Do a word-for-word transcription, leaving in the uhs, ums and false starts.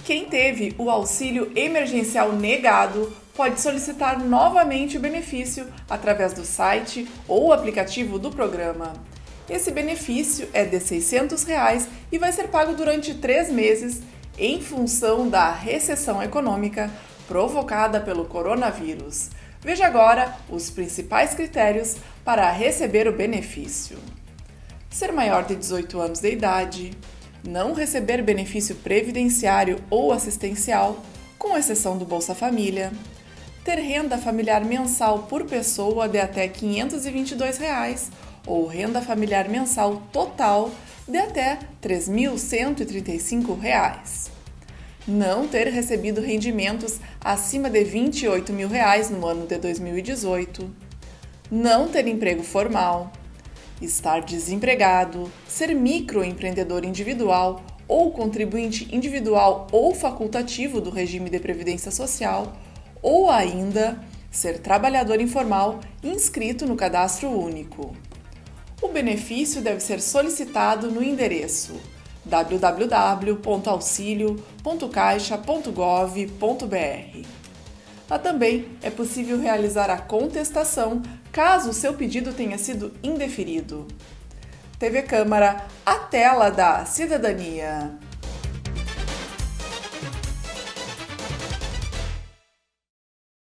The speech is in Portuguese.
Quem teve o auxílio emergencial negado pode solicitar novamente o benefício através do site ou aplicativo do programa. Esse benefício é de seiscentos reais e vai ser pago durante três meses em função da recessão econômica provocada pelo coronavírus. Veja agora os principais critérios para receber o benefício. Ser maior de dezoito anos de idade, não receber benefício previdenciário ou assistencial, com exceção do Bolsa Família, ter renda familiar mensal por pessoa de até quinhentos e vinte e dois reais ou renda familiar mensal total de até três mil cento e trinta e cinco reais. Não ter recebido rendimentos acima de vinte e oito mil reais no ano de dois mil e dezoito. Não ter emprego formal. Estar desempregado, ser microempreendedor individual ou contribuinte individual ou facultativo do regime de previdência social, ou ainda ser trabalhador informal inscrito no cadastro único. O benefício deve ser solicitado no endereço w w w ponto auxilio ponto caixa ponto gov ponto b r. Lá também é possível realizar a contestação caso o seu pedido tenha sido indeferido. T V Câmara, a tela da cidadania.